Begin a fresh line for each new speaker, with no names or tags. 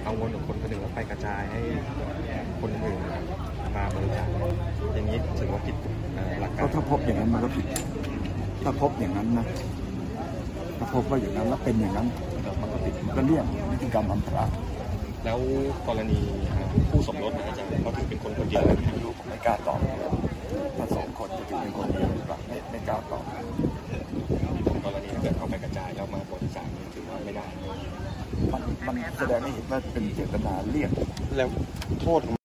กังวลกับคนคนหนึ่งแล้วไปกระจายให้คนอื่นมาบริจาคอย่างนี้ถือว่าผิดหลักการ
ถ้าพบอย่างนั้นมันก็ผิดถ้าพบอย่างนั้นนะถ้าพบว่าอย่างนั้นแล้วเป็นอย่างนั้นมันก็ผิดมันก็เลี่ยงพฤติกรรมอำพราง
แล้วกรณีผู้สมรสอาจารย์เขาถือเป็นคนเดียว
ไม่รู้ผมไม่กล้าตอบถ้าสองคนจะถือเป็นคนเดียวหรือเปล่าไม่กล้าตอบ
กรณีถ้าเกิดเขาไปกระจายแล้วมาบริจาคถือว่าไม่ได้
มันแสดงให้เห็นว่าเป็นเจตนาเลี่ยง
แล้วโทษ